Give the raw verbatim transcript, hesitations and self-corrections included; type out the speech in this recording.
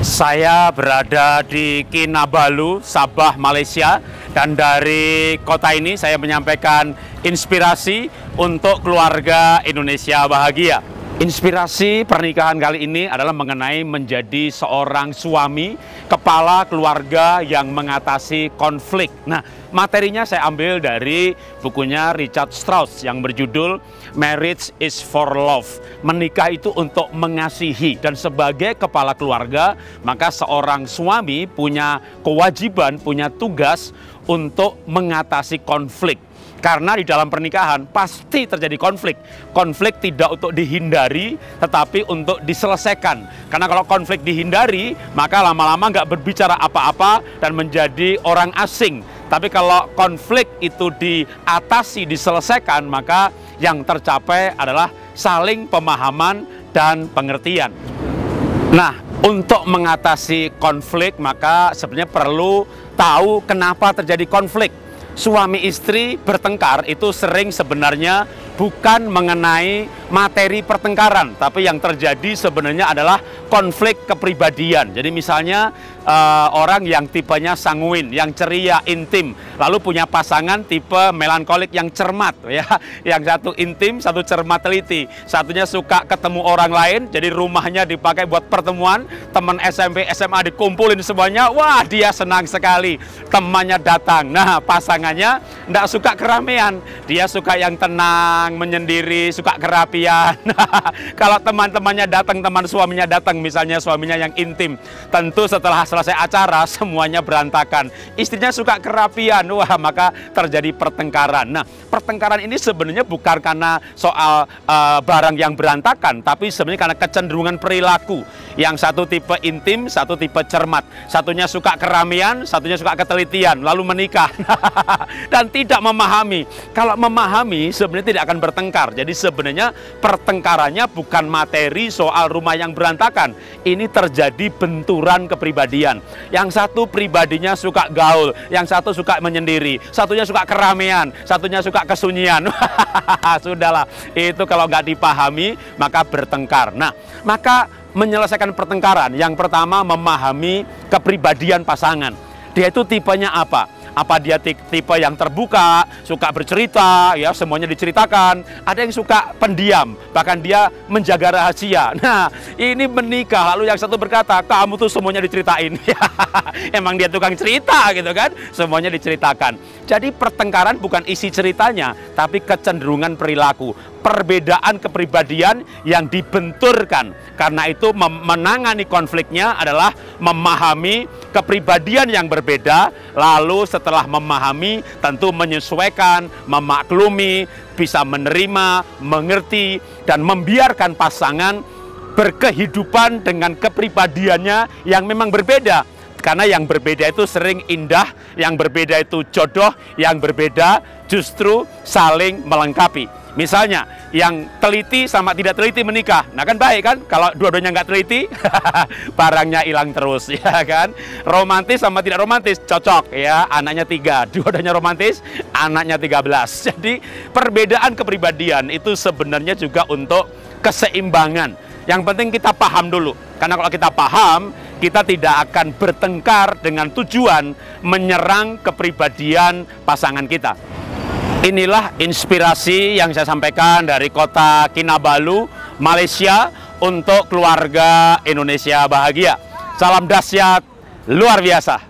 Saya berada di Kinabalu, Sabah, Malaysia, dan dari kota ini saya menyampaikan inspirasi untuk keluarga Indonesia bahagia. Inspirasi pernikahan kali ini adalah mengenai menjadi seorang suami, kepala keluarga yang mengatasi konflik. Nah, materinya saya ambil dari bukunya Richard Strauss yang berjudul Marriage is for Love. Menikah itu untuk mengasihi, dan sebagai kepala keluarga, maka seorang suami punya kewajiban, punya tugas untuk mengatasi konflik. Karena di dalam pernikahan pasti terjadi konflik. Konflik tidak untuk dihindari, tetapi untuk diselesaikan. Karena kalau konflik dihindari, maka lama-lama nggak berbicara apa-apa dan menjadi orang asing. Tapi kalau konflik itu diatasi, diselesaikan, maka yang tercapai adalah saling pemahaman dan pengertian. Nah, untuk mengatasi konflik, maka sebenarnya perlu tahu kenapa terjadi konflik. Suami istri bertengkar itu sering sebenarnya bukan mengenai materi pertengkaran, tapi yang terjadi sebenarnya adalah konflik kepribadian. Jadi misalnya uh, orang yang tipenya sanguin, yang ceria, intim, lalu punya pasangan tipe melankolik yang cermat, ya. Yang satu intim, satu cermat teliti. Satunya suka ketemu orang lain, jadi rumahnya dipakai buat pertemuan, teman S M P, S M A dikumpulin semuanya, wah dia senang sekali. Temannya datang, nah pasangannya nggak suka keramaian, dia suka yang tenang, menyendiri, suka kerapian. Kalau teman-temannya datang, teman suaminya datang, misalnya suaminya yang intim, tentu setelah selesai acara semuanya berantakan. Istrinya suka kerapian, wah maka terjadi pertengkaran. Nah, pertengkaran ini sebenarnya bukan karena soal uh, barang yang berantakan, tapi sebenarnya karena kecenderungan perilaku. Yang satu tipe intim, satu tipe cermat. Satunya suka keramaian, satunya suka ketelitian, lalu menikah. Dan tidak memahami. Kalau memahami sebenarnya tidak akan bertengkar. Jadi sebenarnya pertengkarannya bukan materi soal rumah yang berantakan. Ini terjadi benturan kepribadian. Yang satu pribadinya suka gaul, yang satu suka menyendiri, satunya suka keramaian, satunya suka kesunyian. Sudahlah, itu kalau nggak dipahami maka bertengkar. Nah, maka menyelesaikan pertengkaran, yang pertama memahami kepribadian pasangan. Dia itu tipenya apa? Apa dia tipe yang terbuka, suka bercerita, ya semuanya diceritakan. Ada yang suka pendiam, bahkan dia menjaga rahasia. Nah, ini menikah, lalu yang satu berkata, kamu tuh semuanya diceritain. Emang dia tukang cerita gitu kan? Semuanya diceritakan. Jadi pertengkaran bukan isi ceritanya, tapi kecenderungan perilaku. Perbedaan kepribadian yang dibenturkan. Karena itu menangani konfliknya adalah memahami kepribadian yang berbeda, lalu setelah memahami tentu menyesuaikan, memaklumi, bisa menerima, mengerti, dan membiarkan pasangan berkehidupan dengan kepribadiannya yang memang berbeda. Karena yang berbeda itu sering indah, yang berbeda itu jodoh, yang berbeda justru saling melengkapi. Misalnya, yang teliti sama tidak teliti menikah. Nah kan baik kan? Kalau dua-duanya nggak teliti, barangnya hilang terus, ya kan? Romantis sama tidak romantis, cocok ya. Anaknya tiga, dua-duanya romantis, anaknya tiga belas. Jadi perbedaan kepribadian itu sebenarnya juga untuk keseimbangan. Yang penting kita paham dulu. Karena kalau kita paham, kita tidak akan bertengkar dengan tujuan menyerang kepribadian pasangan kita. Inilah inspirasi yang saya sampaikan dari kota Kinabalu, Malaysia, untuk keluarga Indonesia bahagia. Salam dahsyat luar biasa.